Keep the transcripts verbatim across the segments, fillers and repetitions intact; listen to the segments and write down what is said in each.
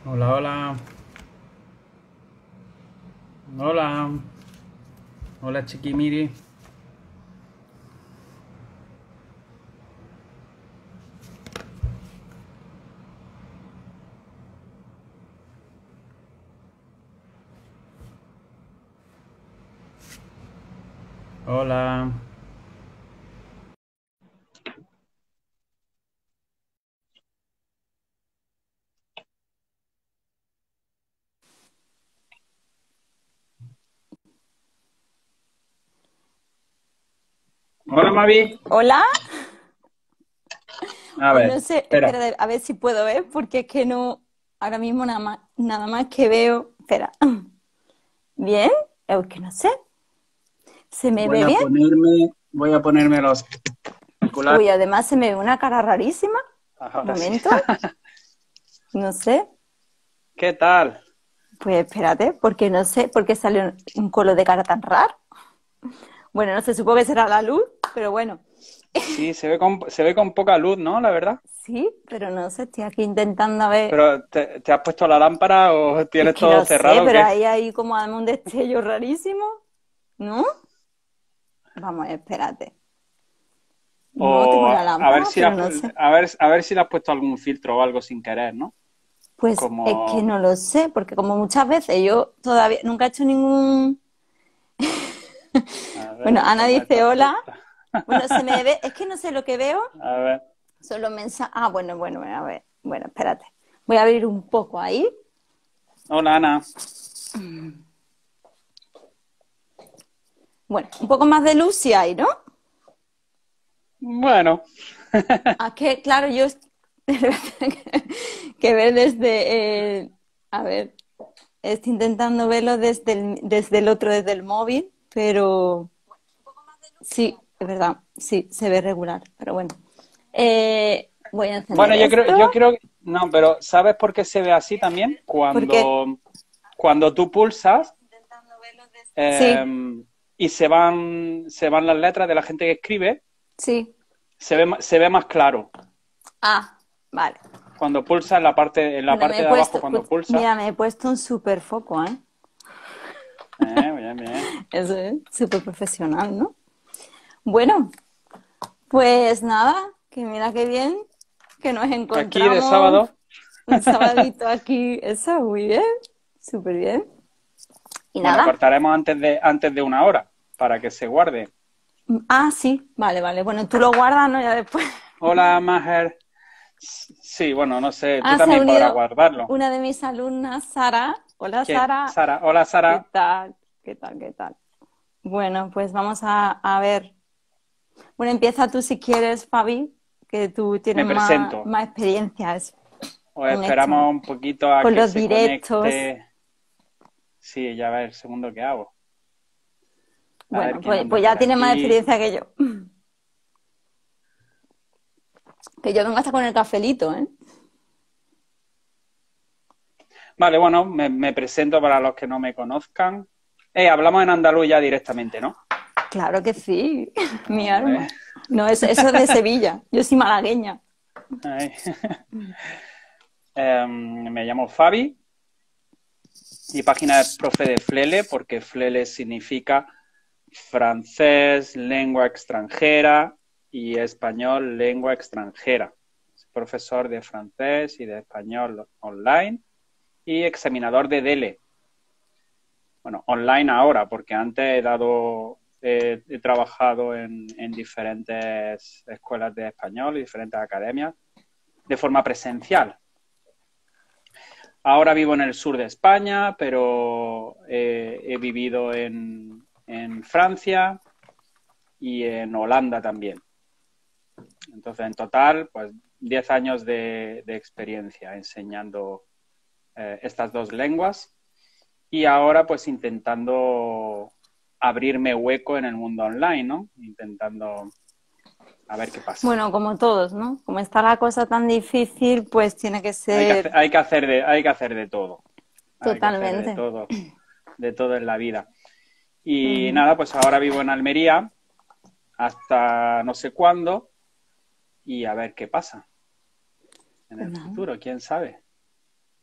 Hola, hola. Hola. Hola, Chiquimiri. Hola. Hola, Mavi. Hola, A pues no ver, sé, espera. espera, a ver si puedo ver, porque es que no, ahora mismo nada más, nada más que veo, espera, ¿bien? Es que no sé, ¿se me Voy ve a bien? ponerme, voy a ponerme los auriculares. Uy, además se me ve una cara rarísima, un Ahora sí. momento, no sé, ¿Qué tal? pues espérate, porque no sé, porque sale un, un color de cara tan raro. Bueno, no sé, supongo que será la luz, pero bueno, Sí, se ve con, se ve con poca luz, ¿no? La verdad. sí, pero no sé, estoy aquí intentando ver, Pero, ¿te, te has puesto la lámpara o es tienes que todo no sé, cerrado o pero qué? ahí hay como además un destello rarísimo, ¿no? Vamos, espérate. No, tengo O la a ver lámpara, si pero has, no sé. a ver, a ver si le has puesto algún filtro o algo sin querer, ¿no? Pues es que Como, no lo sé, porque como muchas veces yo todavía nunca he hecho ningún... a Bueno, ver, Ana ¿cómo dice estás hola. puesta? Bueno, se me ve, es que no sé lo que veo, A ver. son los mensajes. Ah, bueno, bueno, bueno, a ver. Bueno, espérate. Voy a abrir un poco ahí. Hola, Ana. Bueno, un poco más de luz sí hay, ¿no? Bueno. Ah, que claro, yo que ver desde... eh, a ver, estoy intentando verlo desde el, desde el otro, desde el móvil, pero... Sí, es verdad, sí, se ve regular, pero bueno. Eh, voy a encender Bueno, yo creo, esto yo creo, no, pero ¿sabes por qué se ve así también? porque Cuando, cuando tú pulsas sí, eh, y se van, se van las letras de la gente que escribe, sí. se ve, ma- se ve más claro. Ah, vale. Cuando pulsas en la parte, en la Bueno, me parte he de abajo, puesto, cuando escucha, pulsas, mira, me he puesto un super foco, ¿eh? eh, bien, bien. Eso es súper profesional, ¿no? Bueno, pues nada, que mira qué bien que nos Aquí de encontramos sábado, un sabadito aquí. Eso, muy bien, súper bien. Y bueno, nada. cortaremos antes de, antes de una hora para que se guarde. Ah, sí, vale, vale. Bueno, tú lo guardas, ¿no? Ya después. Hola, Maher. Sí, bueno, no sé, tú Ah, se ha también podrás unido guardarlo. una de mis alumnas, Sara. Hola, ¿Qué? Sara. Sara, hola, ¿Qué Sara. tal? ¿Qué tal? ¿Qué tal? Bueno, pues vamos a, a ver. Bueno, empieza tú si quieres, Fabi, que tú tienes Me más, presento. más experiencias O con esto, esperamos un poquito a con que los se directos. conecte. Sí, ya ver, segundo que hago. A ver Bueno, quién pues, anda pues por ya tienes más aquí. experiencia que yo. Que yo vengo hasta con el cafelito, ¿eh? Vale, bueno, me, me presento para los que no me conozcan. Eh, hablamos en andaluz ya directamente, ¿no? Claro que sí, mi Hombre. arma. No, eso, eso es de Sevilla. Yo soy malagueña. Ay. Eh, me llamo Fabi. Mi página es profe de Flele, porque Flele significa francés, lengua extranjera, y español, lengua extranjera. Soy profesor de francés y de español online y examinador de D E L E. Bueno, online ahora, porque antes he dado, he, he trabajado en, en diferentes escuelas de español y diferentes academias de forma presencial. Ahora vivo en el sur de España, pero eh, he vivido en, en Francia y en Holanda también. Entonces, en total, pues diez años de, de experiencia enseñando eh, estas dos lenguas y ahora pues intentando abrirme hueco en el mundo online, ¿no? Intentando a ver qué pasa. Bueno, como todos, ¿no? Como está la cosa tan difícil, pues tiene que Hay que hacer, ser hay que hacer de, hay que hacer de todo. Hay que hacer de totalmente. todo, de todo en la vida. Y Ujú. nada, pues ahora vivo en Almería hasta no sé cuándo y a ver qué pasa en Pues el nada. futuro, quién sabe.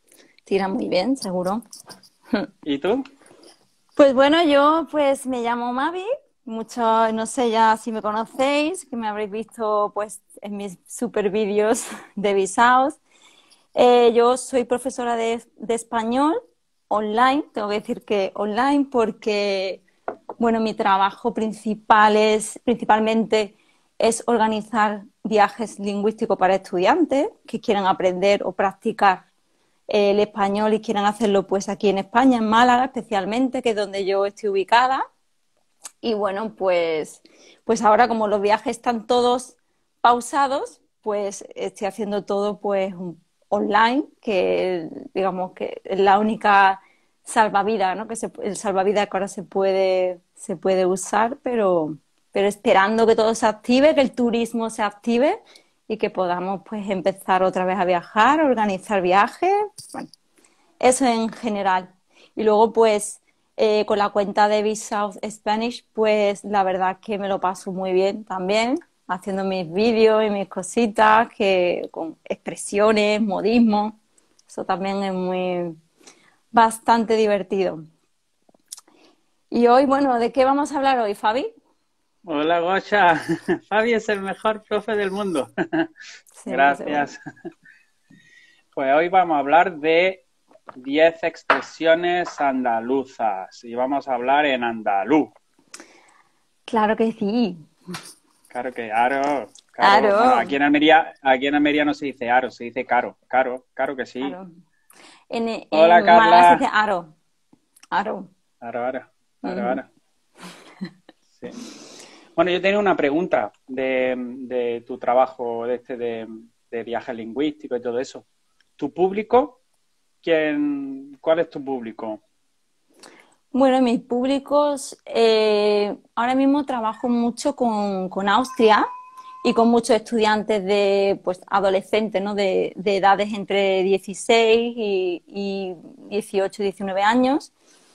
tira muy bien, seguro. ¿Y tú? Pues bueno, yo pues me llamo Mavi, muchos, no sé ya si me conocéis, que me habréis visto pues en mis super vídeos de Visaos. Eh, yo soy profesora de, de español online, tengo que decir que online porque, bueno, mi trabajo principal es, principalmente es organizar viajes lingüísticos para estudiantes que quieran aprender o practicar eh, el español y quieran hacerlo pues aquí en España, en Málaga especialmente, que es donde yo estoy ubicada. Y bueno, pues, pues ahora como los viajes están todos pausados, pues estoy haciendo todo pues un- online, que digamos que es la única salvavidas, ¿no? Que se, el salvavidas que ahora se puede, se puede usar, pero, pero esperando que todo se active, que el turismo se active y que podamos pues empezar otra vez a viajar, organizar viajes. Bueno, eso en general. Y luego, pues, eh, con la cuenta de Be South Spanish, pues la verdad que me lo paso muy bien también, haciendo mis vídeos y mis cositas, que con expresiones, modismos. Eso también es muy bastante divertido. Y hoy, bueno, ¿de qué vamos a hablar hoy, Fabi? Hola, Gosha. Fabi es el mejor profe del mundo. Seguro, seguro. Gracias. Pues hoy vamos a hablar de diez expresiones andaluzas y vamos a hablar en andaluz. Claro que sí. Claro que aro, caro. Bueno, Claro, aquí en Almería, aquí en Almería no se dice aro, se dice caro, caro, claro que sí. claro. En, Hola, en Málaga se Carla. dice aro, aro. Aro, aro, aro, Ujú. aro. Sí. Bueno, yo tenía una pregunta de, de tu trabajo de este de, de viaje lingüístico y todo eso. ¿Tu público? ¿Quién, cuál es tu público? Bueno, mis públicos, eh, ahora mismo trabajo mucho con, con Austria y con muchos estudiantes de, pues, adolescentes, ¿no? De, de edades entre dieciséis y, y dieciocho, diecinueve años.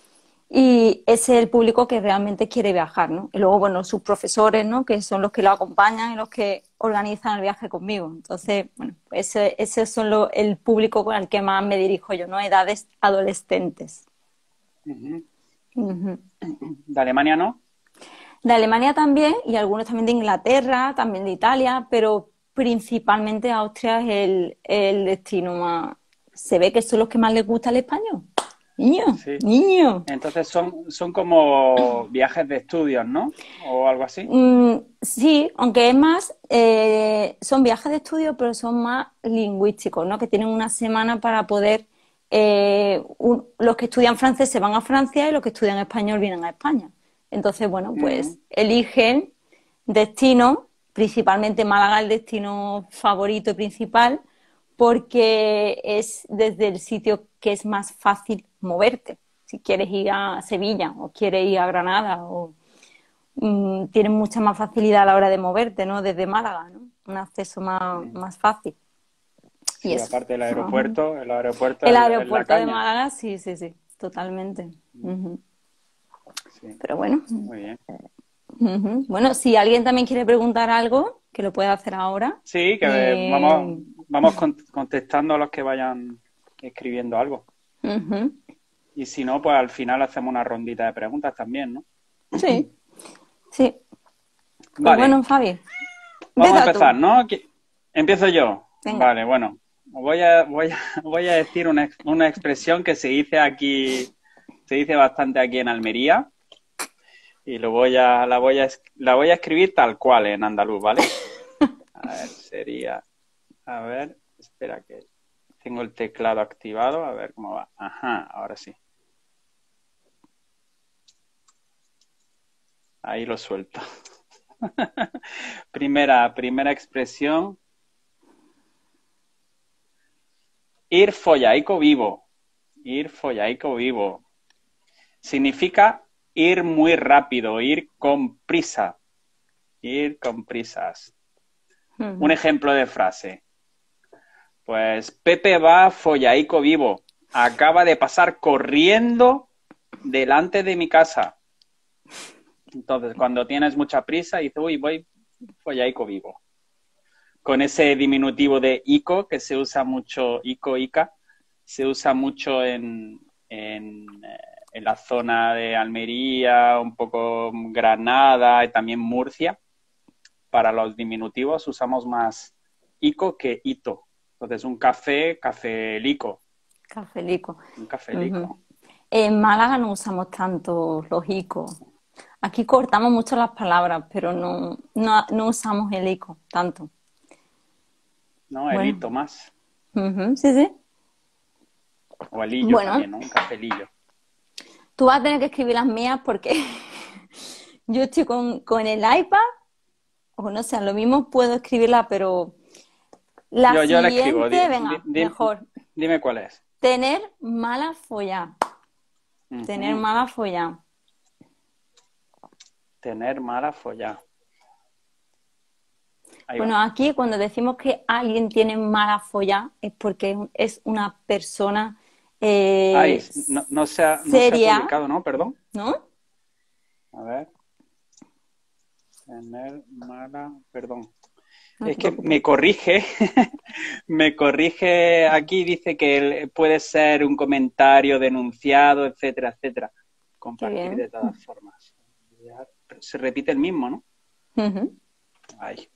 Y ese es el público que realmente quiere viajar, ¿no? Y luego, bueno, sus profesores, ¿no? Que son los que lo acompañan y los que organizan el viaje conmigo. Entonces, bueno, ese, ese es solo el público con el que más me dirijo yo, ¿no? Edades adolescentes. Ujú. Ujú. ¿De Alemania no? De Alemania también y algunos también de Inglaterra, también de Italia, pero principalmente Austria es el, el destino más... Se ve que son los que más les gusta el español. Niño, Sí. niño. Entonces son, son como viajes de estudios, ¿no? O algo así. Mm, sí, aunque es más, eh, son viajes de estudio, pero son más lingüísticos, ¿no? Que tienen una semana para poder... eh, un- los que estudian francés se van a Francia y los que estudian español vienen a España. Entonces, bueno, Mm, pues eligen destino, principalmente Málaga el destino favorito y principal, porque es desde el sitio que es más fácil moverte. Si quieres ir a Sevilla o quieres ir a Granada o mm, tienes mucha más facilidad a la hora de moverte, ¿no? Desde Málaga, ¿no? Un acceso más, mm. más fácil. Y Sí, eso. aparte del Ujú. aeropuerto, el aeropuerto El es, es la aeropuerto de caña. Málaga, sí, sí, sí, totalmente. Mm, Ujú. sí, Pero bueno, muy bien. ujú. Bueno, si alguien también quiere preguntar algo, que lo puede hacer ahora. Sí, que vamos, Eh, vamos con- contestando a los que vayan escribiendo algo. ujú. Y si no, pues al final hacemos una rondita de preguntas también, ¿no? Sí, sí. Pues Vale, bueno, Fabi, vamos a empieza empezar, tú. ¿no? Qui- Empiezo yo. Venga. Vale, bueno, voy a, voy a, voy a decir una, ex- una expresión que se dice aquí, se dice bastante aquí en Almería y lo voy a, la voy a, es- la voy a escribir tal cual en andaluz, ¿vale? A ver, sería, a ver, espera que tengo el teclado activado, a ver cómo va. Ajá, ahora sí. Ahí lo suelto. Primera, primera expresión. Ir follaico vivo. Ir follaico vivo. Significa ir muy rápido, ir con prisa. Ir con prisas. Un Ujú. ejemplo de frase. Pues Pepe va follaico vivo. Acaba de pasar corriendo delante de mi casa. Entonces, cuando tienes mucha prisa, dices, uy, voy follaico vivo. Con ese diminutivo de ico, que se usa mucho, ico, ica, se usa mucho en, en, eh, en la zona de Almería, un poco Granada y también Murcia. Para los diminutivos usamos más ico que ito. Entonces, un café, cafelico. Cafelico. Un cafelico. Ujú. En Málaga no usamos tanto los icos. Aquí cortamos mucho las palabras, pero no, no, no usamos el ico tanto. ¿No? El Bueno, hito más. ujú, sí, sí. O el hillo Bueno, también, ¿no? Un cafelillo. tú vas a tener que escribir las mías porque yo estoy con, con el iPad, o no sé, lo mismo puedo escribirla, pero la Yo, yo la escribo. Di- siguiente, di- venga, di- mejor. dime cuál es. Tener mala folla. Tener Ujú. mala folla. Tener mala folla. Ahí Bueno, va. aquí cuando decimos que alguien tiene mala folla es porque es una persona Ay, eh, no, no se ha, no se ha seria, publicado, ¿no? Perdón. ¿no? A ver. Tener mala, perdón. No Es te que preocupes. me corrige, me corrige aquí, dice que el- puede ser un comentario denunciado, etcétera, etcétera. Qué Compartir bien. de todas formas. Se repite el mismo, ¿no? Ujú. Ahí.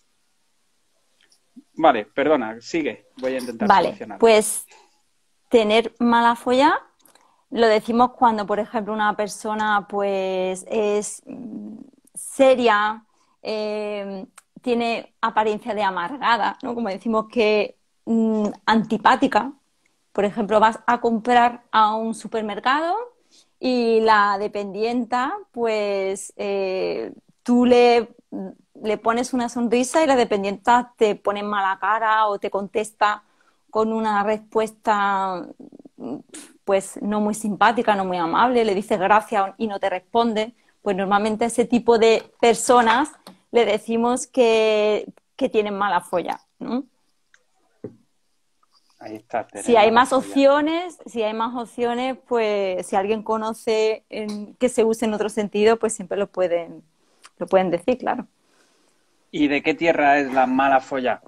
Vale, perdona, sigue. Voy a intentar Vale, solucionarlo. pues tener mala folla lo decimos cuando, por ejemplo, una persona pues es mm, seria, eh, tiene apariencia de amargada, ¿no? Como decimos que mm, antipática. Por ejemplo, vas a comprar a un supermercado y la dependienta, pues eh, tú le, le pones una sonrisa y la dependienta te pone mala cara o te contesta con una respuesta pues no muy simpática, no muy amable, le dices gracias y no te responde. Pues normalmente a ese tipo de personas le decimos que, que tienen mala folla, ¿no? Ahí está, Si tener hay mala más folla. opciones, si hay más opciones, pues si alguien conoce en, que se use en otro sentido, pues siempre lo pueden, lo pueden decir, claro. ¿Y de qué tierra es la mala folla?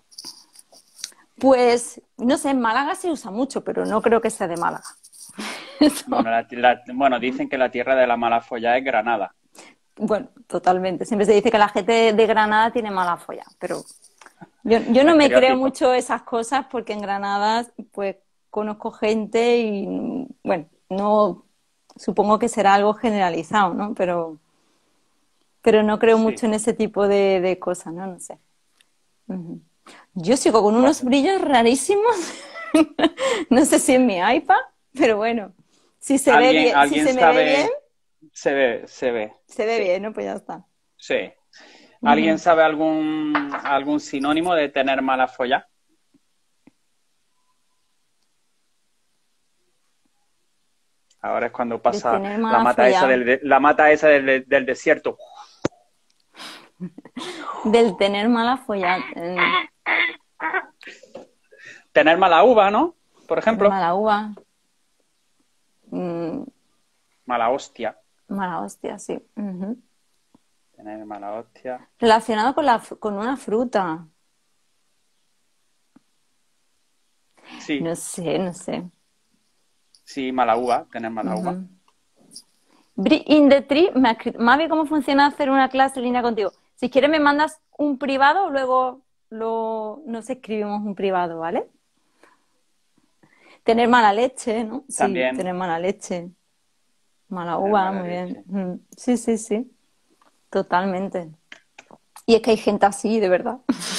Pues, no sé, en Málaga se usa mucho, pero no creo que sea de Málaga. Bueno, Eso, la- la- bueno, dicen que la tierra de la mala folla es Granada. bueno, totalmente. Siempre se dice que la gente de Granada tiene mala folla, pero yo, yo Un no me creo estereotipo. mucho esas cosas porque en Granada, pues, conozco gente y, bueno, no, supongo que será algo generalizado, ¿no? Pero... pero no creo Sí. mucho en ese tipo de, de cosas, ¿no? No sé. Ujú. Yo sigo con unos Bueno, brillos rarísimos. No sé si en mi iPad, pero bueno, si se ve ¿alguien, bien, si alguien se me ve bien, sabe? Se ve, se ve. se ve Sí, bien, ¿no? Pues ya está. sí. ¿Alguien Ujú. sabe algún, algún sinónimo de tener mala folla? Ahora es cuando De pasa tener la mala mata esa folla. del, de- la mata esa del, del desierto. Del tener mala folla. eh, Tener mala uva, ¿no? Por Tener ejemplo. mala uva. mm, Mala hostia. Mala hostia, sí. Ujú. Tener mala hostia. Relacionado con, la, fr- con una fruta. Sí, No sé, no sé. sí, mala uva. Tener mala uva. Ujú. Bri- In the Tree, me ha escrito- Mavi, ¿cómo funciona hacer una clase en línea contigo? Si quieres me mandas un privado, luego lo, nos escribimos un privado, ¿vale? Tener mala leche, ¿no? Sí, También tener mala leche. Mala tener uva, mala muy bien. leche. Mm, sí, sí, sí, totalmente. Y es que hay gente así, de verdad.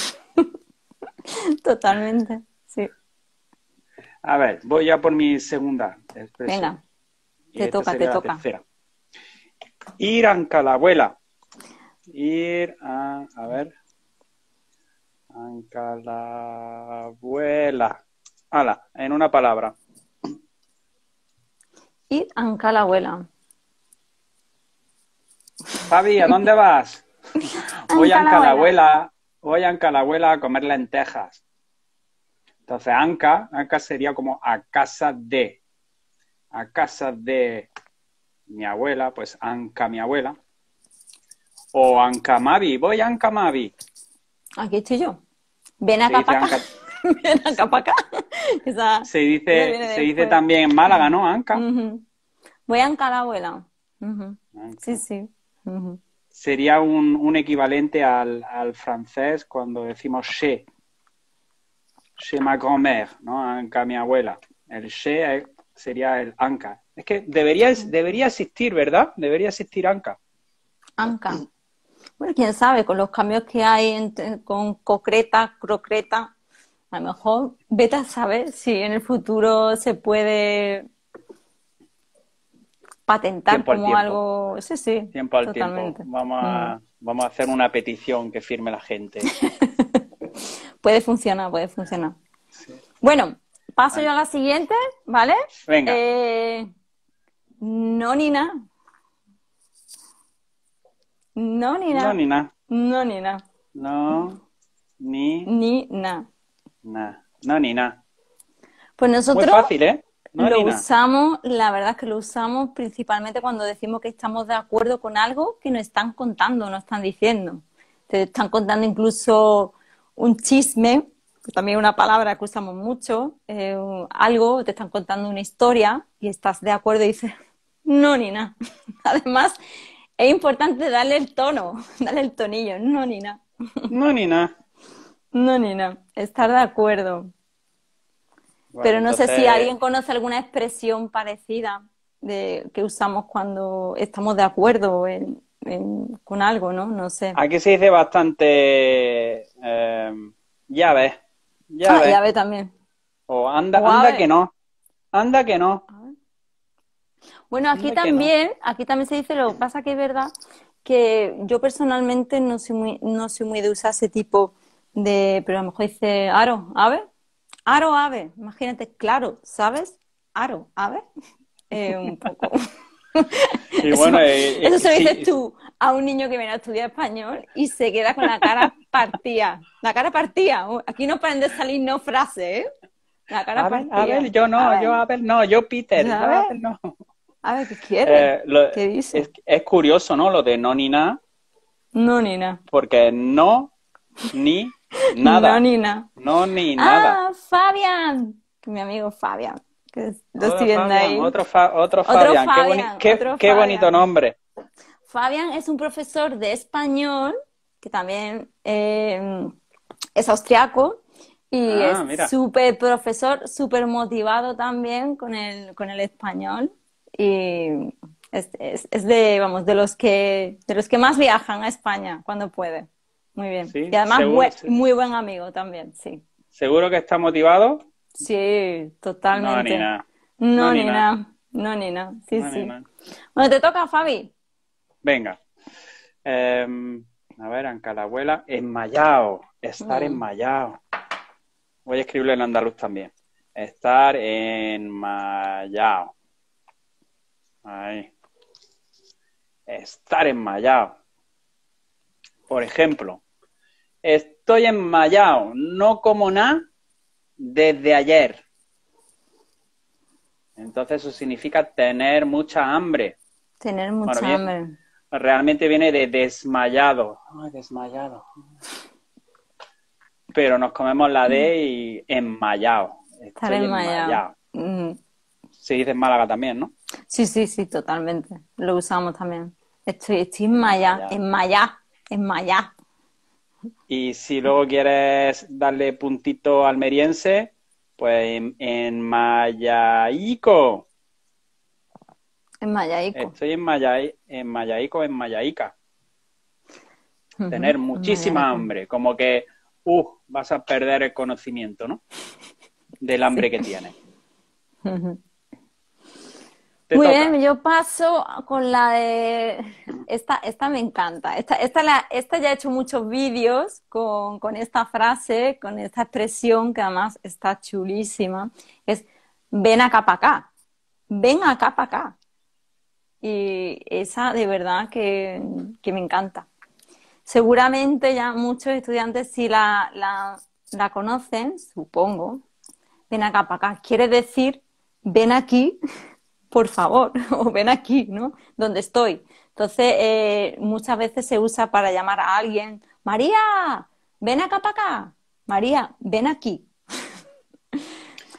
Totalmente, sí. A ver, voy ya por mi segunda expresión. Venga, Y te esta toca, te sería la toca. tercera. Ir anca la abuela. Ir a, a ver, anca la abuela. Hala, en una palabra. Ir anca la abuela. Fabi, ¿a dónde vas? Voy a Anca la anca la abuela. abuela, voy a anca la abuela a comer lentejas. Entonces, anca, anca sería como a casa de, a casa de mi abuela, pues anca mi abuela. O anca Mavi, voy a anca Mavi. Aquí estoy yo. Ven Se acá dice para acá. anca, Ven acá para acá. Esa, Se esa dice, viene se dice después. también en Málaga, ¿no? Anca. Ujú. Voy a Anca la abuela. Ujú. Sí, Anca. sí. Ujú. Sería un, un equivalente al, al francés cuando decimos chez, chez ma grand-mère, ¿no? Anca, mi abuela. El chez sería el Anca. Es que debería, debería existir, ¿verdad? Debería existir Anca. Anca. Bueno, quién sabe, con los cambios que hay entre- con concreta, crocreta, a lo mejor vete a saber si en el futuro se puede patentar Tiempo al como tiempo. algo. Sí, sí, Tiempo al tiempo. totalmente. Vamos Ujú. a, vamos a hacer una petición que firme la gente. Puede funcionar, puede funcionar. Sí. Bueno, paso yo a Anca. la siguiente, ¿vale? Venga. Eh, no ni nada. No ni No, nada. ni nada. No ni nada. No, ni Ni nada. nada. No, ni nada. Pues Muy nosotros fácil, ¿eh? No, lo ni nada. usamos, la verdad es que lo usamos principalmente cuando decimos que estamos de acuerdo con algo que nos están contando, nos están diciendo. Te están contando incluso un chisme, que también es una palabra que usamos mucho, eh, algo, te están contando una historia y estás de acuerdo y dices, no, ni nada. Además, es importante darle el tono, darle el tonillo, no, ni nada. No, ni nada. No, ni nada. Estar de acuerdo. Vale, Pero no sé si entonces, alguien conoce alguna expresión parecida de que usamos cuando estamos de acuerdo en- en- con algo, ¿no? No sé. aquí se dice bastante eh, ya ves, ya Ah, y ves. ave también. O anda, O anda que ave. no, anda que no, A ver. Bueno, aquí anda que no. también, aquí también se dice, lo que pasa que es verdad que yo personalmente no soy muy, no soy muy de usar ese tipo de, pero a lo mejor dice aro, ave, aro, ave, imagínate, claro, ¿sabes? Aro, ave, Eh, un poco. Y Eso, bueno, eh, eso eh, se lo dices sí, tú a un niño que viene a estudiar español y se queda con la cara partida. La cara partida. Aquí no pueden de salir no frases, ¿eh? La cara a ver, a ver, partida. yo A no, yo ver, a ver, no, yo Peter, a yo a ver, ver, no. a ver, ¿qué quiere? Eh, lo- ¿Qué dice? es, es curioso, ¿no? Lo de no ni nada, No, ni nada. porque no ni No, nada, ni nada. no ni nada. Ah, Fabián. Mi amigo Fabián, que lo estoy Otro viendo Fabián, ahí. otro, Fa- otro Otro Fabián, qué, boni- Fabián, qué, otro qué bonito Fabián. nombre. Fabián es un profesor de español que también eh, es austriaco y Ah, es mira, súper profesor, súper motivado también con el, con el español y es, es- es de, vamos, de los que, de los que más viajan a España cuando puede. Muy bien. Y sí, además seguro, bue- muy buen amigo también, sí. seguro que está motivado. Sí, No, ni totalmente. nada, no, No, ni ni nada, nada, no, ni nada. Sí, no, ni sí. nada. Bueno, te toca, Fabi. Venga. Em, a ver, Ancalabuela, enmayao, estar Mm. enmayao. Voy a escribirlo en andaluz también. Estar enmayao. Ahí. Estar enmayao. Por ejemplo, estoy enmayao, no como nada desde ayer. Entonces eso significa tener mucha hambre. Tener Bueno, mucha bien, hambre. realmente viene de desmayado. Ay, desmayado. Pero nos comemos la D y enmayado. Estar Estoy enmayado. enmayado. Mm. Se dice en Málaga también, ¿no? Sí, sí, sí, totalmente. Lo usamos también. Estoy, estoy enmayada, Enmayado. enmayada, enmayada. Y si luego quieres darle puntito almeriense, pues en, enmayaico. Enmayaico. Estoy enmayai, enmayaico, enmayaica. Ujú, Tener muchísima enmayaico. hambre. Como que, uh, vas a perder el conocimiento, ¿no? Del hambre Sí. que tienes. Ujú. Te Muy toca. bien, yo paso con la de... Esta, esta me encanta. Esta, esta, la, esta ya he hecho muchos vídeos con, con esta frase, con esta expresión que además está chulísima. Es ven acá para acá. Ven acá para acá. Y esa de verdad que, que me encanta. Seguramente ya muchos estudiantes sí la, la, la conocen, supongo. Ven acá para acá. Quiere decir, ven aquí, por favor, o ven aquí, ¿no? Donde estoy. Entonces, eh, muchas veces se usa para llamar a alguien, María, ven acá para acá. María, ven aquí.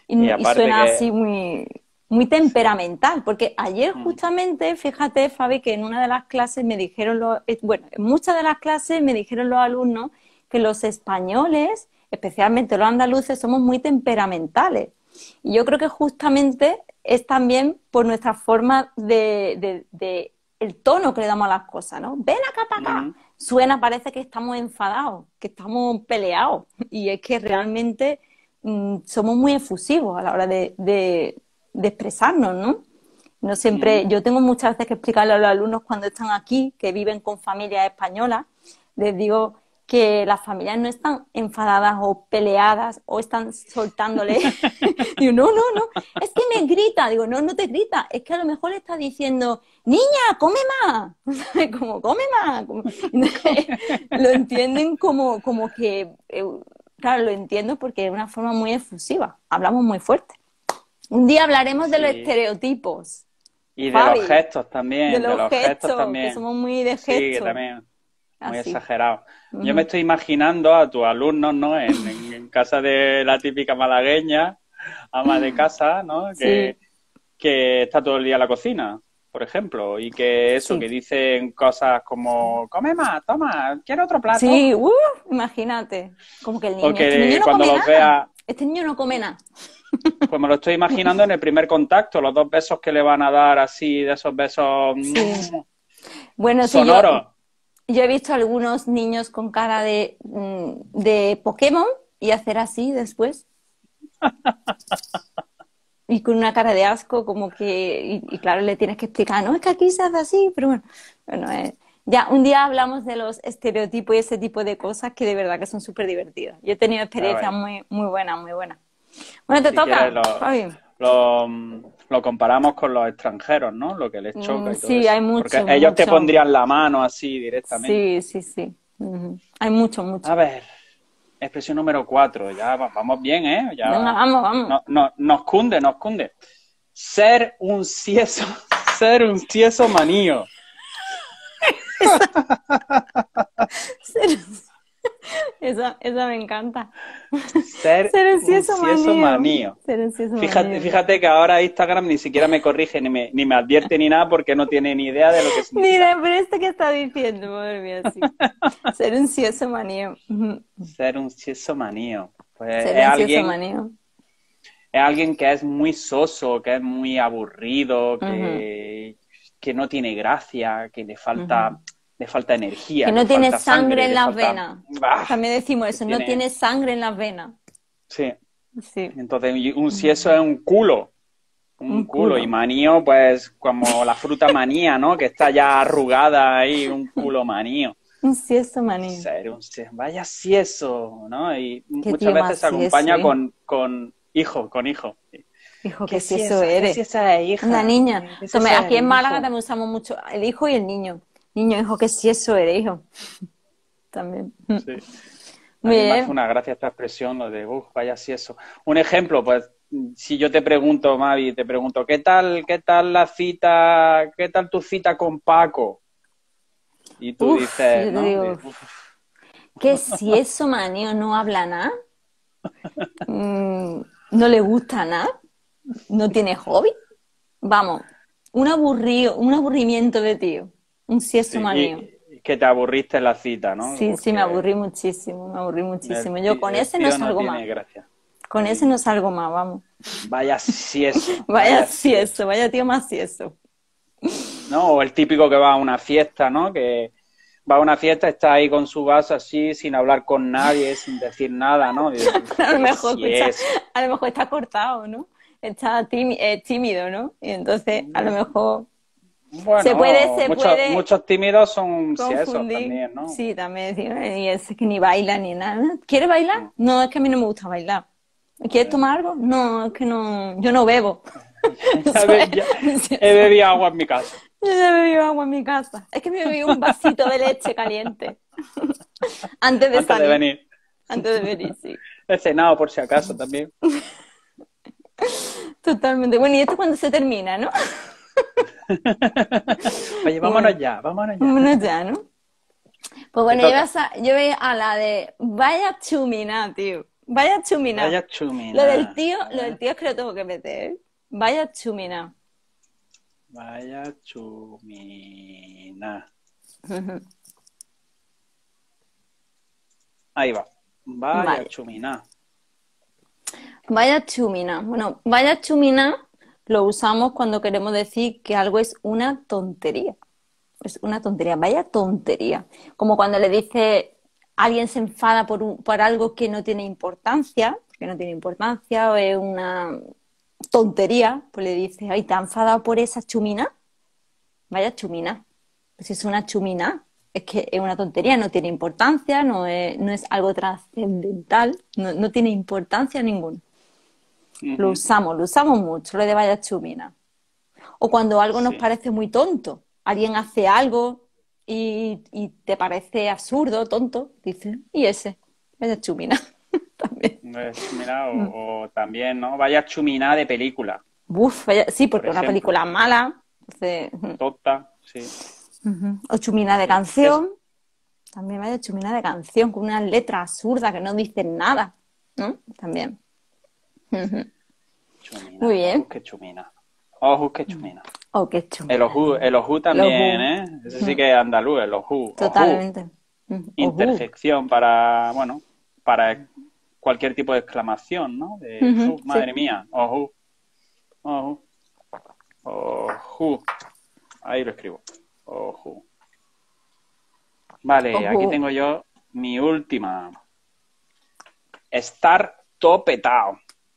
Y, Y y aparte suena que, así muy, muy temperamental, porque ayer mm, justamente, fíjate, Fabi, que en una de las clases me dijeron, los, eh, bueno, en muchas de las clases me dijeron los alumnos que los españoles, especialmente los andaluces, somos muy temperamentales. Y yo creo que justamente es también por nuestra forma de, de, de el tono que le damos a las cosas, ¿no? Ven acá para acá. mm, Suena, parece que estamos enfadados, que estamos peleados. Y es que realmente mm, somos muy efusivos a la hora de, de, de expresarnos, ¿no? No siempre, mm, yo tengo muchas veces que explicarle a los alumnos cuando están aquí, que viven con familias españolas, les digo que las familias no están enfadadas o peleadas o están soltándole. Digo, no, no, no, es que me grita. Digo, no, no te grita, es que a lo mejor le está diciendo, niña, come más. Como, come más. Como... Lo entienden como, como que, eh, claro, lo entiendo porque es una forma muy efusiva, hablamos muy fuerte. Un día hablaremos de los sí. estereotipos, Y de los Fabi, gestos de también, de los los gestos gestos, que también. somos muy de Sí, que gestos, también, muy así. exagerado. Yo me Ujú. estoy imaginando a tus alumnos, ¿no? En, en- en casa de la típica malagueña, ama de casa, ¿no? Sí, Que, que está todo el día en la cocina, por ejemplo, y que eso, sí, que dicen cosas como, come más, toma, ¿quieres otro plato? sí, uh, imagínate, como que el O niño, este niño que no cuando come los nada, vea, este niño no come nada. pues me lo estoy imaginando en el primer contacto, los dos besos que le van a dar así, de esos besos Sí, bueno, sí, yo, sonoros. yo he visto algunos niños con cara de, mm, de Pokémon y hacer así después. Y con una cara de asco, como que, y, y claro, le tienes que explicar, no, es que aquí se hace así, pero bueno, bueno eh, ya un día hablamos de los estereotipos y ese tipo de cosas que de verdad que son súper divertidas. Yo he tenido A experiencias ver, muy, muy buenas, muy buenas. Bueno, te si quieres toca, lo, Fabi. lo, lo comparamos con los extranjeros, ¿no? Lo que les Mm, choca y todo sí, eso. hay Porque mucho, ellos te mucho. pondrían la mano así directamente. Sí, sí, sí. Ujú. Hay mucho, mucho. A ver, expresión número cuatro, ya va- vamos bien, ¿eh? Venga, Ya vamos, vamos. no, no, nos cunde, nos cunde. Ser un cieso, ser un cieso manío. Esa, esa me encanta. Ser un Silencioso cieso manío. manío. Silencioso Fíjate, manío. fíjate que ahora Instagram ni siquiera me corrige, ni me, ni me advierte ni nada porque no tiene ni idea de lo que significa. Mira, pero esto que está diciendo, madre mía, sí. Silencioso manío. Ujú. Ser un cieso manío. Pues es Silencioso alguien, manío. es alguien que es muy soso, que es muy aburrido, Ujú, que, que no tiene gracia, que le ujú. falta, le falta Que energía, le no tiene falta sangre sangre, en le las falta... venas. ¡Ah! También decimos Que eso, no tiene... tiene sangre en las venas. Sí. Sí. Entonces, y un cieso Ujú. es un culo. Un Un culo. Y culo. manío, pues, como la fruta manía, ¿no? Que está ya arrugada ahí, un culo manío. Un sieso manío. Ser un cieso, vaya cieso, ¿no? Y Qué muchas tío más veces se sieso, acompaña hijo. con, con hijo, con hijo. Hijo, ¿Qué qué sieso ciesa? ¿Qué eres. ciesa es, Una hija? niña. ¿Qué, qué Tome, ciesa aquí en eres, Málaga hijo? también usamos mucho el hijo y el niño. Niño, hijo, qué sieso eres, hijo. También. Sí. A Muy mí me hace bien. una gracia esta expresión, lo de, uff, vaya cieso. Un ejemplo, pues, si yo te pregunto, Mavi, te pregunto, ¿qué tal, qué tal la cita, qué tal tu cita con Paco? Y tú Uf, dices, yo te ¿no? digo, De, "Uf". que si eso, manío, no habla nada, mm, no le gusta nada, no tiene hobby, vamos, un aburrido, un aburrimiento de tío, un sieso Sí, manío. y que te aburriste en la cita, ¿no? Sí, sí, me Porque aburrí muchísimo, me aburrí el, muchísimo. Yo ti- con el ese no tío no salgo más, tiene gracia. con ese no Ay, salgo más, vamos. vaya cieso, Vaya vaya sieso, cieso. vaya tío más sieso. ¿No? O el típico que va a una fiesta, ¿no? Que va a una fiesta, está ahí con su vaso así, sin hablar con nadie, sin decir nada, ¿no? Y dices, "Uf, A lo qué mejor, escucha, sieso". a lo mejor está cortado, ¿no? Está tími- eh, tímido, ¿no? Y entonces, a lo mejor se puede, Bueno, se muchos, puede muchos tímidos son ciesos confundir. también, ¿no? Sí, también decir, "Ay, y es que ni baila ni nada. ¿Quieres bailar? Mm. No, es que a mí no me gusta bailar. ¿Quieres Eh, tomar algo? No, es que no, yo no bebo. ya Eso be- ya es, he eso. bebido agua en mi casa. Yo ya bebí agua en mi casa. Es que me bebí un vasito de leche caliente antes de Antes de salir, venir. antes de venir, sí. He cenado por si acaso también. Totalmente. Bueno, y esto cuando se termina, ¿no? Oye, vámonos Bueno, ya, vámonos ya. vámonos ya, ¿no? Pues Te bueno, yo voy a, toca. sa- yo voy a la de vaya chumina, tío. Vaya chumina. Vaya Lo chumina. del tío, A lo del ver. tío es que lo tengo que meter, ¿eh? Vaya chumina. Vaya chumina. Ahí va. Vaya Vaya. chumina. Vaya chumina. Bueno, vaya chumina lo usamos cuando queremos decir que algo es una tontería. Es una tontería, vaya tontería. Como cuando le dice, alguien se enfada por, un- por algo que no tiene importancia, que no tiene importancia o es una tontería, pues le dice, ay, ¿te has enfadado por esa chumina? Vaya chumina. Pues es una chumina. Es que es una tontería, no tiene importancia, no es, no es algo trascendental, no, no tiene importancia ninguna. Lo Ujú. usamos, lo usamos mucho, lo de vaya chumina. O cuando algo nos Sí. parece muy tonto, alguien hace algo y, y te parece absurdo, tonto, dices, y ese, vaya chumina. También. Vaya chumina o, o también, ¿no? Vaya chumina de película, Uf, vaya- sí, por porque una ejemplo. película mala, entonces, Tota, sí. ujú. O chumina de Sí. Es canción, también vaya chumina de canción, con una letra absurda que no dicen nada, ¿no? También. Ujú. Muy chumina. Ojo, bien. que chumina. Ojo, que chumina. Oh, qué El chumina, ojú, tío. el ojú Los también, U. ¿eh? Ese sí Ujú. que es andaluz, el ojú. Ojú. Totalmente. Ujú. Ojú. Interjección para, bueno, para cualquier tipo de exclamación, ¿no? De, Ujú, "Fu, sí. madre mía, ojú, ojú, ojú". Ahí lo escribo. Ojú. Vale, aquí Ojú. tengo yo mi última. Estar topetado.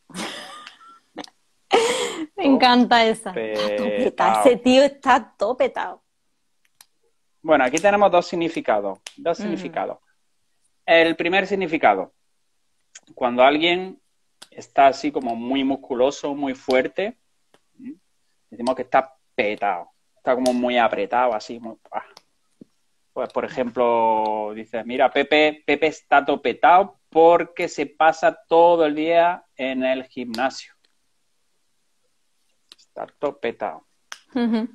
Me encanta esa. Está topetado. Ese Topetado. tío está topetado. Bueno, aquí tenemos dos significados. Dos Ujú. significados. El primer significado, cuando alguien está así como muy musculoso, muy fuerte, decimos que está petado. Está como muy apretado, así. Muy, ah. Pues, por ejemplo, dices, mira, Pepe, Pepe está topetado porque se pasa todo el día en el gimnasio. Está topetado. Ujú.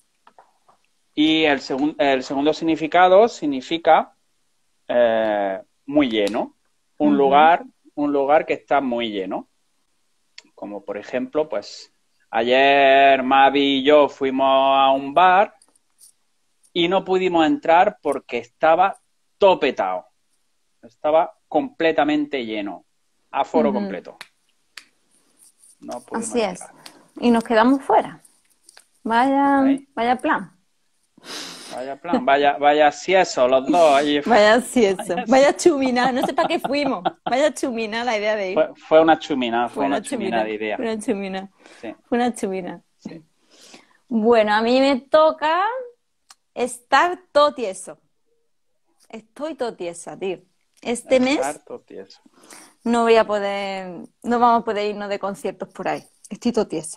Y el, segun, el segundo significado significa eh, muy lleno. Un Ujú. lugar, un lugar que está muy lleno. Como por ejemplo, pues ayer Mavi y yo fuimos a un bar y no pudimos entrar porque estaba topetado. Estaba completamente lleno. Aforo Ujú. completo. No pudimos Así es. entrar. Y nos quedamos fuera. Vaya, ¿Veis? vaya plan. Vaya plan, vaya, vaya si eso, los dos. Allí. Vaya así eso. Vaya si. Vaya chumina. No sé para qué fuimos. Vaya chumina la idea de ir. Fue, fue una chumina, fue Fue una una chumina chumina. de idea. Fue una chumina. Sí, Fue una chumina. sí. Bueno, a mí me toca estar todo tieso. Estoy todo tiesa, tío. Este Estar mes todo tieso. no voy a poder, no vamos a poder irnos de conciertos por ahí. Estoy todo tiesa.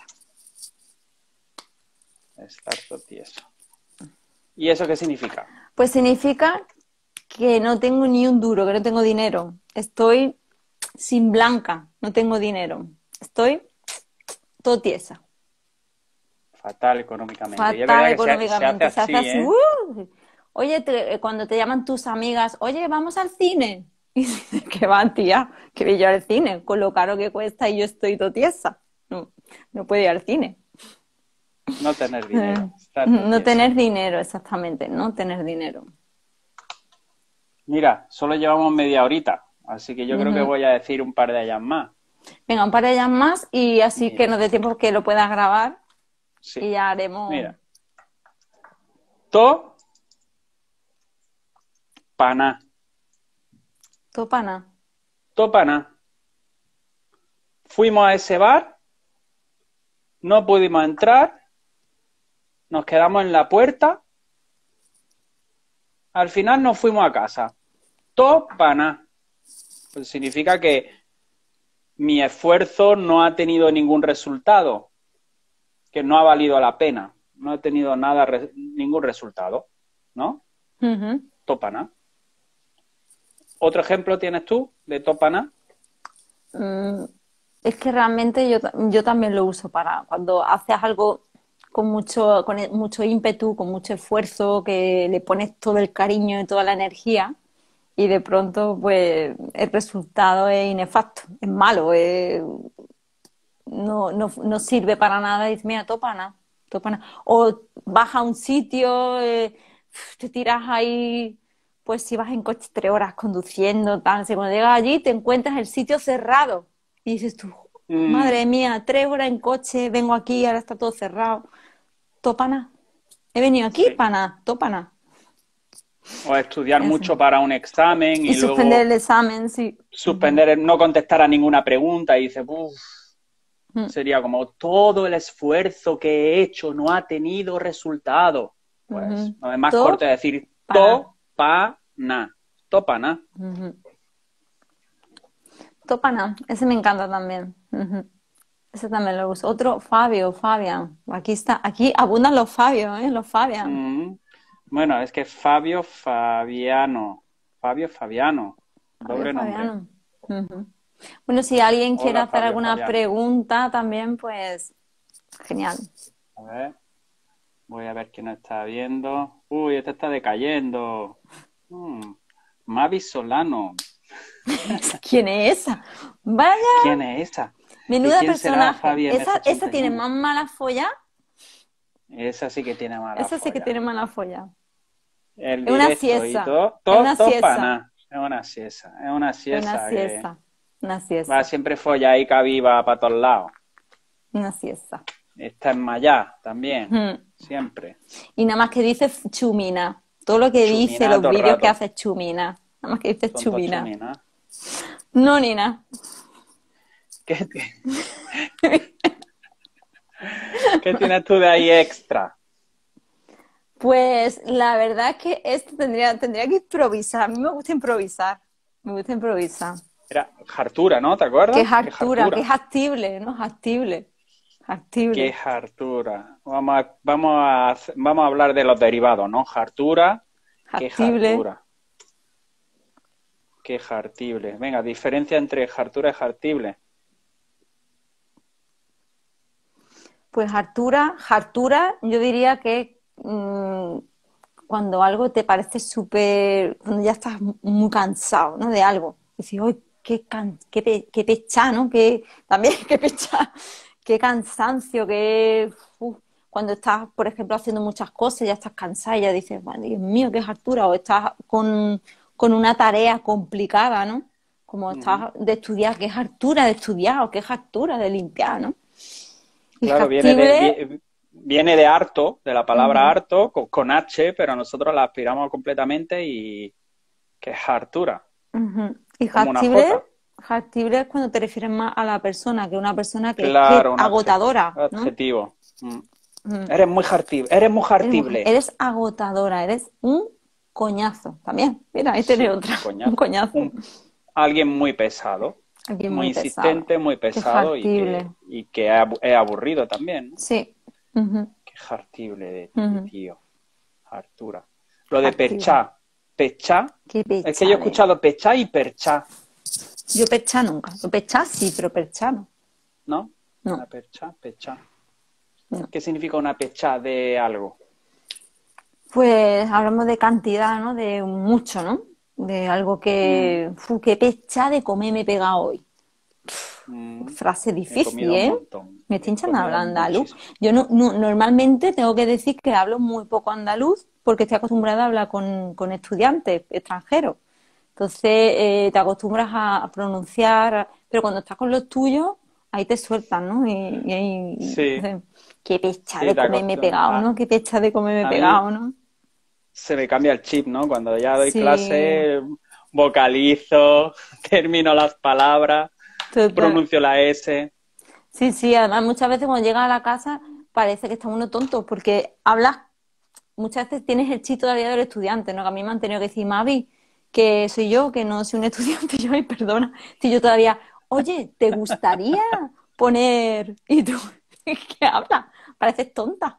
Estar todo tieso. ¿Y eso qué significa? Pues significa que no tengo ni un duro, que no tengo dinero. Estoy sin blanca, no tengo dinero. Estoy todo tiesa. Fatal económicamente. Y es Fatal verdad que se, se hace económicamente. Se hace así, así. ¿eh? ¡Uh! Oye, te- eh, cuando te llaman tus amigas, oye, vamos al cine. Y dices, ¿qué va, tía? Que voy yo al cine, con lo caro que cuesta y yo estoy todo tiesa. No, no puedo ir al cine. No tener Eh, dinero. Estar todo No tieso. tener dinero, exactamente, no tener dinero. Mira, solo llevamos media horita. Así que yo creo que Ujú. voy a decir un par de ellas más. Venga, un par de ellas más y así que Mira, nos dé tiempo que lo puedas grabar y sí. ya haremos Mira. To pana. topana. To pana. Fuimos a ese bar, no pudimos entrar, nos quedamos en la puerta, al final nos fuimos a casa. To pana. Pues significa que mi esfuerzo no ha tenido ningún resultado, que no ha valido la pena, no he tenido nada, ningún resultado, ¿no? Ujú. Topana. ¿Otro ejemplo tienes tú de topana? Mm, es que realmente yo, ta- yo también lo uso para cuando haces algo con mucho, con e- mucho ímpetu, con mucho esfuerzo, que le pones todo el cariño y toda la energía y de pronto pues el resultado es inefacto, es malo, es- no, no, no sirve para nada y dices, mira, topa nada, topa nada. O vas a un sitio, eh, te tiras ahí, pues si vas en coche tres horas conduciendo, tal, no sé, cuando llegas allí te encuentras el sitio cerrado y dices tú, Mm, madre mía, tres horas en coche, vengo aquí, ahora está todo cerrado, topa nada. He venido aquí sí. para nada, topa nada. O estudiar Es mucho así. para un examen Y y suspender luego el examen, sí. Ujú. suspender, no contestar a ninguna pregunta y dices, uff, Mm, sería como todo el esfuerzo que he hecho no ha tenido resultado. Pues ujú. no es más corto Todo decir para nada. topana, topana. Ujú. Topana, ese me encanta también. Ujú. Ese también lo uso. Otro, Fabio, Fabian. Aquí está, aquí abundan los Fabios, ¿eh? Los Fabian. Mm. Bueno, es que Fabio Fabiano, Fabio Fabiano, Fabio doble nombre. Fabiano. Ujú. Bueno, si alguien quiere Hola hacer Fabio alguna Fabiano. pregunta también, pues genial. A ver, voy a ver quién nos está viendo. Uy, este está decayendo. Mm. Mavi Solano. ¿Quién es esa? Vaya, ¿Quién es esa? ¿Y menuda quién será personaje. Fabi Esa, esa tiene M F ochenta y uno? más mala folla. Esa sí que tiene mala Esa sí que folla. tiene mala folla. El Es una directo y siesa. todo, Es todo, una todo para siesa. nada. Es una siesa, es una Es una siesa que siesta. Una va siesta. siempre follaica viva para todos lados. Una siesta. Está en Mayá también, Ujú. siempre. Y nada más que dice chumina. Todo lo que dice, Chumina los todo el vídeos que rato. hace es chumina. Nada más que dice Son todos chumina. chumina. No, ni nada. ¿Qué, ti- ¿Qué tienes tú de ahí extra? Pues la verdad es que esto tendría, tendría que improvisar. A mí me gusta improvisar. Me gusta improvisar. Era Hartura, ¿no? ¿Te Que acuerdas? es ¿Qué hartura, que Hartura? es actible, ¿no? Actible. ¿Qué Actible. Hartura? Vamos a, vamos a, hacer- vamos a hablar de los derivados, ¿no? Hartura, ¿qué Actible. Hartura? ¿Qué Hartible? Venga, diferencia entre Hartura y Hartible. Pues hartura, hartura, yo diría que mm, cuando algo te parece súper, cuando ya estás muy cansado, ¿no? De algo. Decir, uy, qué, can, qué, pe- qué pecha, ¿no? Que, también, qué pecha, qué cansancio, qué... uf. Cuando estás, por ejemplo, haciendo muchas cosas, ya estás cansada y ya dices, "Madre Dios mío, qué hartura", o estás con, con una tarea complicada, ¿no? Como Ujú. estás de estudiar, qué hartura de estudiar, o qué hartura de limpiar, ¿no? Y Claro, viene de, factible, vi- viene de harto, de la palabra ujú, harto, con, con H, pero nosotros la aspiramos completamente y que es hartura, ujú. Y como una factible, J. factible es cuando te refieres más a la persona, que una persona que es que Claro, un adjetivo. agotadora, ¿no? Adjetivo. Mm. Ujú. Eres muy hartible, eres muy Eres, mujer- hartible. eres agotadora, eres un coñazo. También, mira, ahí tenés Sí, otra, un un coñazo. coñazo. Un, alguien muy pesado, Alguien muy muy pesado. insistente, muy Qué pesado y factible. que, y que es abu- es aburrido también, ¿no? Sí. Ujú, Qué hartible de, de ujú. tío, hartura. Lo de Factible. perchá, pechá, Qué es que yo he pecha de... escuchado pechá y perchá, Yo pecha nunca. Yo pecha sí, pero percha no. ¿no? Una No, perchá, pechá. no. ¿Qué significa una pechá de algo? Pues hablamos de cantidad, ¿no? De mucho, ¿no? De algo Mm, que... Fu, qué pecha de comer me he pegado hoy. mm, Frase he difícil, comido un ¿eh? montón, Me estoy he hinchando a comido hablar andaluz. muchísimo. Yo no, no- normalmente tengo que decir que hablo muy poco andaluz porque estoy acostumbrada a hablar con, con estudiantes extranjeros. Entonces eh, te acostumbras a, a pronunciar, pero cuando estás con los tuyos, ahí te sueltan, ¿no? Y, y ahí, Sí, entonces, qué pecha sí, de te comerme he acostumbras. pegado, A, ¿no? Qué pecha de comerme he a mí pegado, ¿no? se me cambia el chip, ¿no? Cuando ya doy Sí, clase, vocalizo, termino las palabras, total. pronuncio la S. Sí, sí, además muchas veces cuando llegas a la casa parece que está uno tonto porque hablas, muchas veces tienes el chip todavía del estudiante, ¿no? Que a mí me han tenido que decir, Mavi, que soy yo, que no soy un estudiante, yo, ay, perdona, si yo todavía, oye, ¿te gustaría poner? Y tú, ¿qué hablas? Pareces tonta.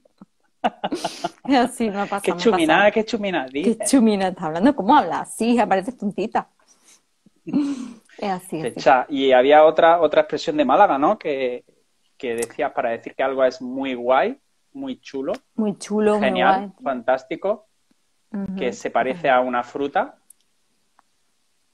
Es así, me ha ¿Qué pasado, me ha chuminada, pasado. qué chuminada Qué dices? chumina estás hablando, ¿cómo hablas? Sí, pareces tontita. Es así, así. Pecha. Y había otra, otra expresión de Málaga, ¿no? Que, que decías para decir que algo es muy guay, muy chulo, Muy chulo, muy genial, guay. fantástico, que Ujú. se parece a una fruta.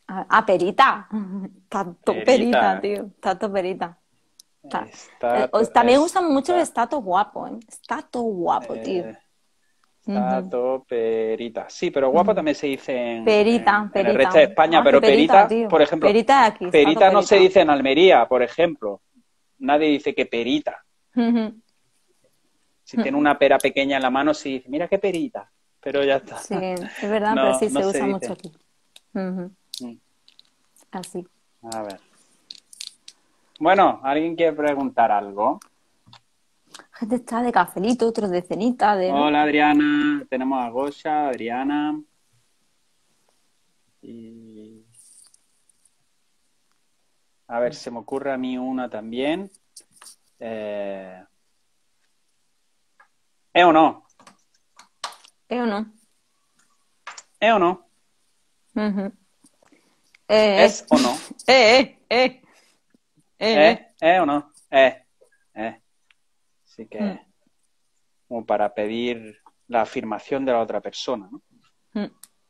Ah, ah, perita. Tato perita, Perita. tío. Tato perita. Ta- eh, Está, os- también es, usan mucho el está, estatus guapo, ¿eh? Estatus guapo, tío. eh, está Ujú, todo perita. Sí, pero guapo ujú. también se dice en, Perita, en, en el resto perita. de España, Ah, qué pero perita, perita, tío. por ejemplo, Perita de aquí, estatus perita no se perita. dice en Almería, por ejemplo. Nadie dice que perita. Ujú, Si tiene ujú. una pera pequeña en la mano, sí dice, mira qué perita. Pero ya está. Sí, es verdad, pero No, sí no se se usa mucho dice. aquí. Ujú, Mm, así. A ver. Bueno, ¿alguien quiere preguntar algo? Gente está de cafelito, otros de cenita, de, ¿no? Hola Adriana, tenemos a Gosha, Adriana y a ver, se me ocurre a mí una también. Eh... ¿Eh o no? ¿Eh o no? ¿Eh o no? Ujú. Eh, ¿Es o no? eh, eh, eh, eh, eh. ¿Eh? ¿Eh o no? Eh, eh. Así Mm, que como para pedir la afirmación de la otra persona, ¿no? mm.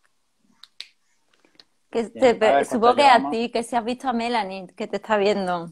Que te- Bien, a pe- ver cuánto supongo que a llevamos. ti, que si has visto a Melanie, que te está viendo.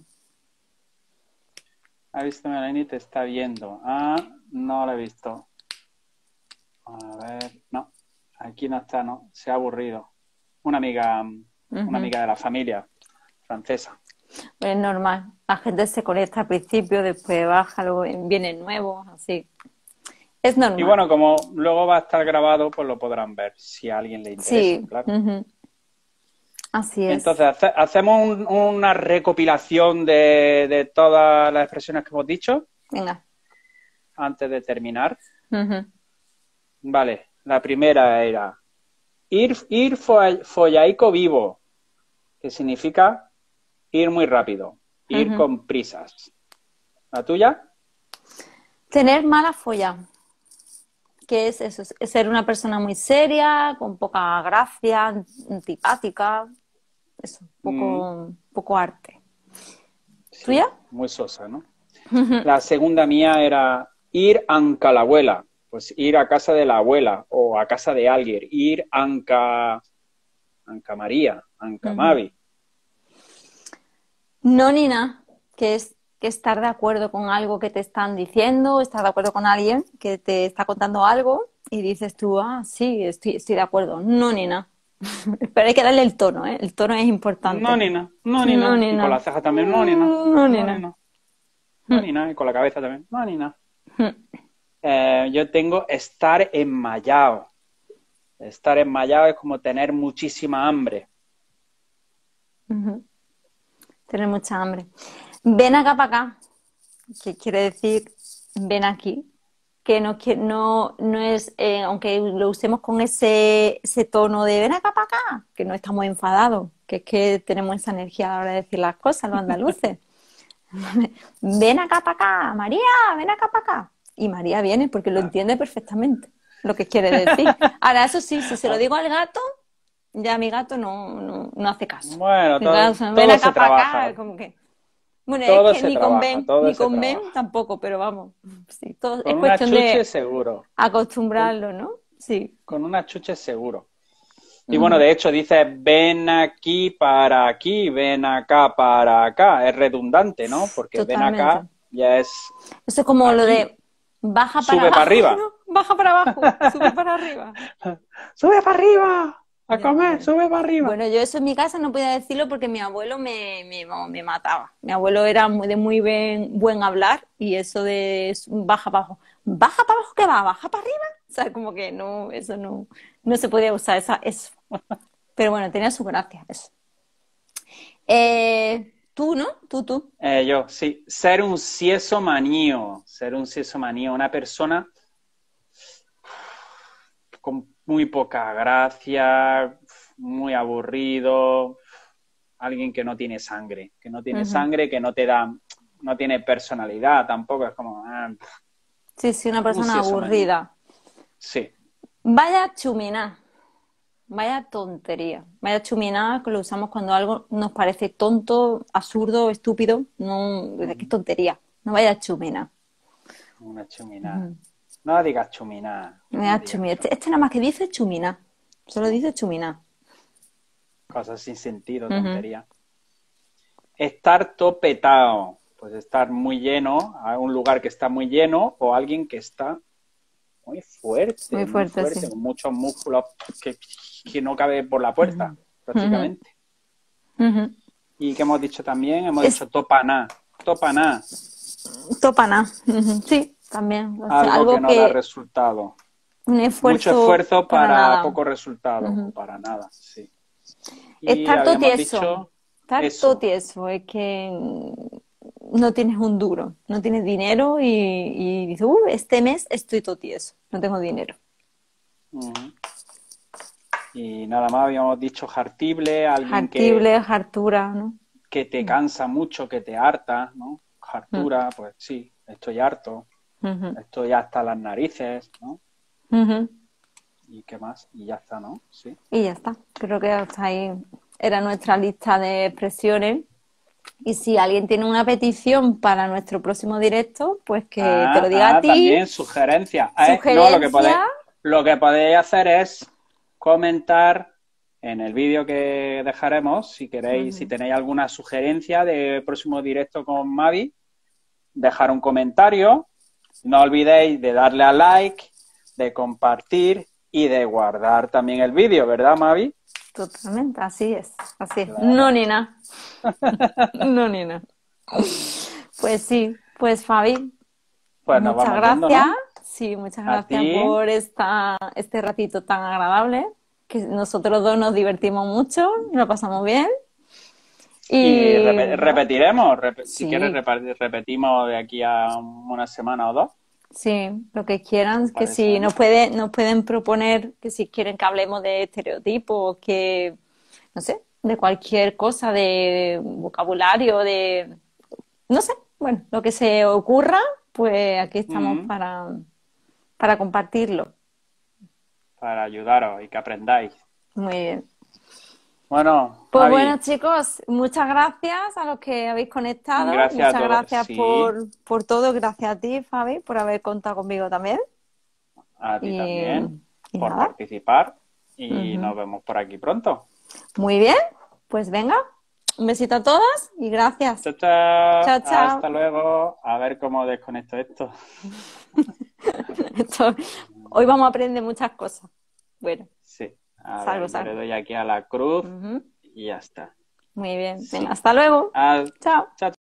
¿Ha visto Melanie? Te está viendo. Ah, no la he visto. A ver, no. Aquí no está, no. Se ha aburrido. Una amiga, una Ujú. amiga de la familia francesa. Pues es normal. La gente se conecta al principio, después baja, luego vienen nuevos, así. Es Y normal. bueno, como luego va a estar grabado, pues lo podrán ver si a alguien le interesa, Sí, claro. ujú. Así Entonces, es. hace- hacemos un- una recopilación de, de todas las expresiones que hemos dicho Venga. antes de terminar. Ujú, Vale, la primera era ir, ir fo- follaico vivo, que significa ir muy rápido, ir ujú. con prisas. ¿La tuya? Tener mala folla. ¿Qué es eso? Es ser una persona muy seria, con poca gracia, antipática. Eso, Mm, poco, poco arte. sí, ¿Tuya? muy sosa, ¿no? La segunda mía era ir anca la abuela, pues ir a casa de la abuela o a casa de alguien, ir anca, anca María, anca Ujú. Mavi. No ni nada, que es que estar de acuerdo con algo que te están diciendo, estar de acuerdo con alguien que te está contando algo y dices tú, ah, sí, estoy, estoy de acuerdo. No ni nada. Pero hay que darle el tono, ¿eh? El tono es No importante. ni nada, no ni No nada. ni Y con nada. las cejas también, no ni nada, No ni no ni nada. nada, no ni nada. Y con la cabeza también, no ni nada. Eh, yo tengo estar enmayado. Estar enmayado es como tener muchísima hambre. Ujú. Tener mucha hambre. Ven acá para acá, que quiere decir ven aquí, que no, que no, no es, eh, aunque lo usemos con ese, ese tono de ven acá para acá, que no estamos enfadados, que es que tenemos esa energía a la hora de decir las cosas, los andaluces. Ven acá para acá, María, ven acá para acá. Y María viene porque lo Ah. entiende perfectamente lo que quiere decir. Ahora, eso sí, si se lo digo al gato, ya mi gato no, no, no hace caso. Bueno, Mi todo, gato, ven todo se acá para acá, trabaja, como que. Bueno, es todo que se ni con trabaja, Ben, todo ni se con Ben trabaja. tampoco, pero vamos. Sí, todo, es Con una cuestión chuche de seguro, con, acostumbrarlo, ¿no? Sí. con una chuche seguro. Y bueno, Ujú. de hecho dice ven aquí para aquí, ven acá para acá. Es redundante, ¿no? Porque ven acá Totalmente. ya es Eso es como lo aquí. de baja para Sube para abajo, arriba. ¿no? Baja para abajo, sube para arriba. Sube para arriba. A Ya, comer, bueno. sube para arriba. Bueno, yo eso en mi casa no podía decirlo porque mi abuelo me, me, vamos, me mataba. Mi abuelo era muy, de muy buen, buen hablar y eso de s- baja para abajo. ¿Baja para abajo qué va? ¿Baja para arriba? O sea, como que no, eso no, no se podía usar esa, eso. Pero bueno, tenía su gracia eso. Eh, tú, ¿no? Tú, tú. Eh, yo, sí. Ser un sieso manío. Ser un sieso manío. Una persona con muy poca gracia, muy aburrido, alguien que no tiene sangre, que no tiene Ujú. sangre, que no te da, no tiene personalidad tampoco, es como, ah, Sí, sí, una un persona sieso manío. aburrida. Sí, Vaya chuminá, vaya tontería. Vaya chuminá que lo usamos cuando algo nos parece tonto, absurdo, estúpido. No, qué tontería. No vaya chuminá. una chuminada. Ujú. No digas chuminada, no Vaya digas chuminá. Este, chuminada. este nada más que dice chuminá. Solo dice chuminá. cosas sin sentido, Ujú. tontería. Estar topetado, pues estar muy lleno, a un lugar que está muy lleno o alguien que está muy fuerte, Muy muy fuerte, fuerte, sí. con muchos músculos que, que no cabe por la puerta, Ujú. prácticamente. Ujú. Y que hemos dicho también, hemos Es dicho topaná, topaná, topana. Ujú. Sí, también. O sea, algo que algo no da que resultado. un Mucho esfuerzo esfuerzo para para nada. poco resultado, o Ujú. para nada, sí. Y Estar todo habíamos tieso. dicho Estar todo eso. tieso. Es que no tienes un duro, no tienes dinero y, y dices, "Uh, este mes estoy todo tieso, no tengo dinero". Ujú. Y nada más habíamos dicho jartible, alguien que, Hartible, hartura, ¿no? que te Mm. cansa mucho, que te harta, ¿no? Mm. Hartura, pues sí, estoy harto, Ujú. estoy hasta las narices, ¿no? Ujú. ¿Y qué más? Y ya está, ¿no? Sí. Y ya está. Creo que hasta ahí era nuestra lista de expresiones. Y si alguien tiene una petición para nuestro próximo directo, pues que te lo Ah, diga a ah, ti. también sugerencias. Eh, no, lo que podéis, Sugerencia. lo que podéis hacer es comentar en el vídeo que dejaremos, si queréis, si Ujú. tenéis alguna sugerencia de próximo directo con Mavi, dejar un comentario. No olvidéis de darle a like, de compartir y de guardar también el vídeo, ¿verdad, Mavi? Totalmente, así es. Así es. No, Claro. ni nada. No, ni nada. Pues sí, pues Fabi, Pues nos muchas vamos yendo, gracias. ¿no? Sí, muchas A gracias ti. por esta, este ratito tan agradable, que nosotros dos nos divertimos mucho, lo pasamos bien. Y Y rep- nada, repetiremos, rep- si quieres sí, repa- repetimos de aquí a una semana o dos, sí, lo que quieran, ¿te que parece si nos bien? puede, nos pueden proponer que si quieren que hablemos de estereotipos, que, no sé, de cualquier cosa, de vocabulario, de, no sé, bueno, lo que se ocurra, pues aquí estamos Mm, para, para compartirlo. para ayudaros y que aprendáis. Muy bien. Bueno, Pues bueno, Mavi, chicos, muchas gracias a los que habéis conectado. gracias a Muchas todos. gracias Sí, por, por todo. Gracias a ti, Fabi, por haber contado conmigo también. a ti Y, también y por nada. participar y Ujú. nos vemos por aquí pronto. Muy bien, pues venga, un besito a todas y gracias. Chao, chao. Chao, chao. Hasta luego. A ver cómo desconecto esto. Esto- hoy vamos a aprender muchas cosas. Bueno, Sí. A salgo, ver, yo le salgo. doy aquí a la cruz Ujú. y ya está. Muy bien, venga, Sí. hasta luego. Ah, Chao. chao.